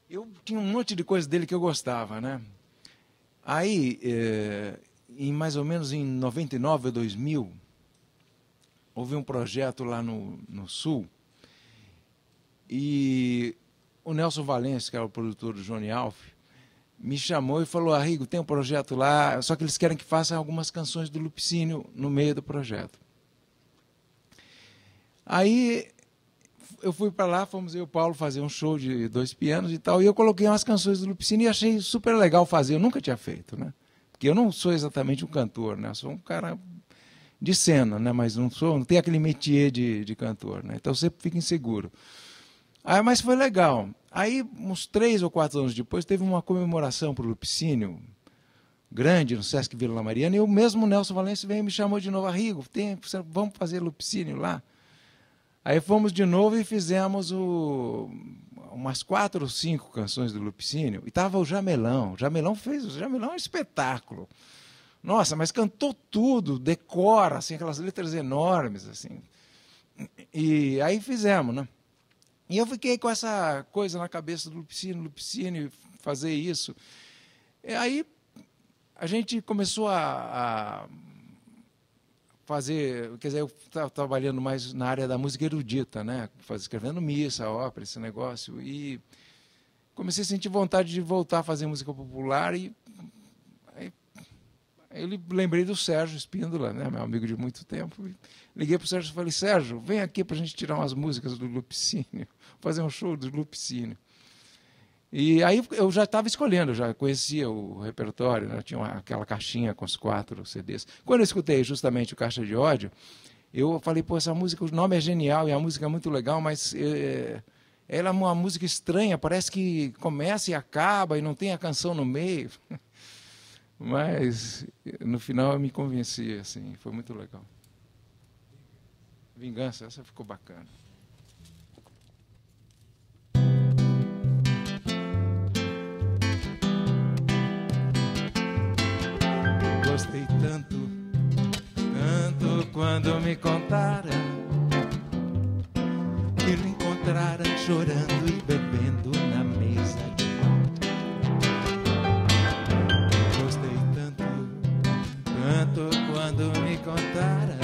Eu tinha um monte de coisa dele que eu gostava, né? Aí, em mais ou menos em 99 ou 2000, houve um projeto lá no Sul, e o Nelson Valência, que era o produtor do Johnny Alf, me chamou e falou: Arrigo, tem um projeto lá, só que eles querem que faça algumas canções do Lupicínio no meio do projeto. Aí eu fui para lá, fomos eu e o Paulo fazer um show de 2 pianos e tal, e eu coloquei umas canções do Lupicínio e achei super legal fazer. Eu nunca tinha feito, né? Porque eu não sou exatamente um cantor, né? Eu sou um cara de cena, né? Mas não tenho aquele métier de cantor, né? Então sempre fico inseguro. Aí, mas foi legal. Aí, uns 3 ou 4 anos depois, teve uma comemoração para o Lupicínio, grande, no Sesc Vila Mariana, e o mesmo Nelson Valência veio e me chamou de novo: Arrigo, vamos fazer Lupicínio lá? Aí fomos de novo e fizemos umas 4 ou 5 canções do Lupicínio, e estava o Jamelão. O Jamelão é um espetáculo. Nossa, mas cantou tudo, decora, assim, aquelas letras enormes, assim. E aí fizemos, né? E eu fiquei com essa coisa na cabeça do Lupicínio, fazer isso. E aí a gente começou a fazer, quer dizer, eu estava trabalhando mais na área da música erudita, né? Escrevendo missa, ópera, esse negócio. E comecei a sentir vontade de voltar a fazer música popular e eu lembrei do Sérgio Espíndola, né, meu amigo de muito tempo. Liguei para o Sérgio e falei: Sérgio, vem aqui para a gente tirar umas músicas do Lupicínio, fazer um show do Lupicínio. E aí eu já estava escolhendo, já conhecia o repertório, né, tinha aquela caixinha com os 4 CDs. Quando eu escutei justamente o Caixa de Ódio, eu falei: pô, essa música, o nome é genial e a música é muito legal, mas ela é uma música estranha, parece que começa e acaba e não tem a canção no meio. Mas, no final, eu me convenci, assim, foi muito legal. Vingança, essa ficou bacana. Gostei tanto, tanto quando me contaram que me encontraram chorando e bebendo na mesa de quando me contaram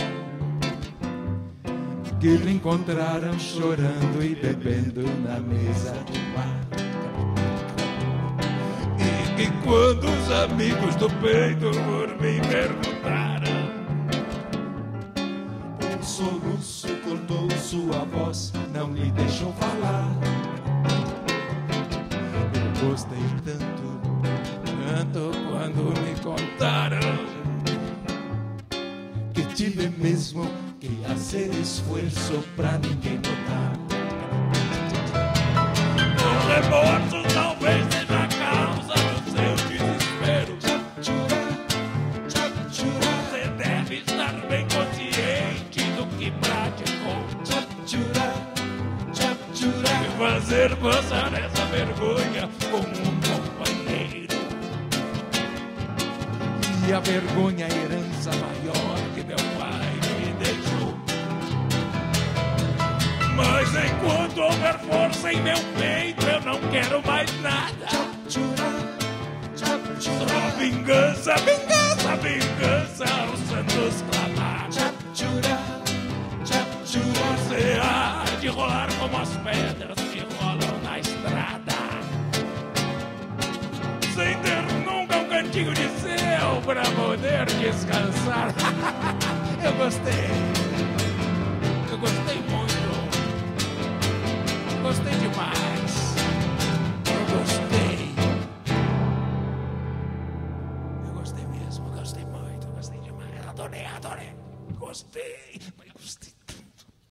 que lhe encontraram chorando e bebendo na mesa de bar. E que quando os amigos do peito por mim perguntaram, um soluço cortou sua voz, não lhe deixou falar. Eu gostei tanto, tanto quando me contaram que tive mesmo que fazer esforço pra ninguém notar. O remorso talvez seja a causa do seu desespero. Você deve estar bem consciente do que praticou e fazer passar essa vergonha como um companheiro. E a vergonha é a herança maior que meu pai me deixou. Mas enquanto houver força em meu peito, eu não quero mais nada. Só vingança, vingança, vingança aos santos clamar. Você há de rolar como as pedras que rolam na estrada, sem ter nunca um cantinho de céu pra poder descansar. Eu gostei muito, gostei demais, eu gostei mesmo, gostei muito, gostei demais, adorei, gostei, mas gostei.